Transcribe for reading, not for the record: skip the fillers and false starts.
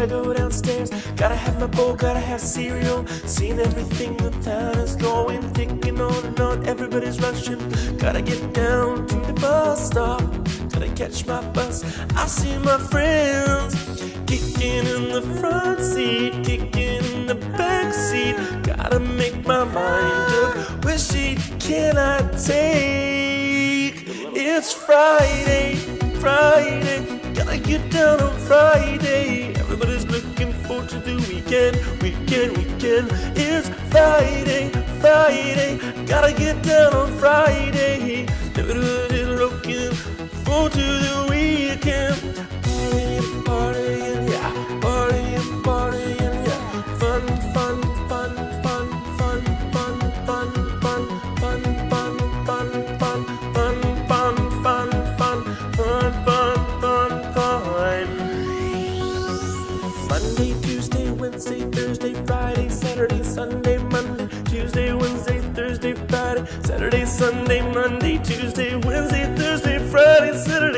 gotta go downstairs. Gotta have my bowl, gotta have cereal. Seen everything, the time is going, ticking on and on. Everybody's rushing. Gotta get down to the bus stop. Gotta catch my bus. I see my friends kicking in the front seat, kicking in the back seat. Gotta make my mind up. Which seat can I take? It's Friday, Friday. Gotta get down on Friday. Everybody's looking forward to the weekend, weekend, weekend. It's Friday, Friday. Gotta get down on Friday. Everybody's looking forward to the weekend. Partying, partying, yeah. Partying, partying, yeah. Fun, fun, fun, fun, fun, fun, fun, fun, fun, fun, fun, fun, fun, fun, fun, fun, fun, fun, fun, fun. Monday, Tuesday, Wednesday, Thursday, Friday, Saturday, Sunday, Monday, Tuesday, Wednesday, Thursday, Friday, Saturday, Sunday, Monday, Tuesday, Wednesday, Thursday, Friday, Saturday.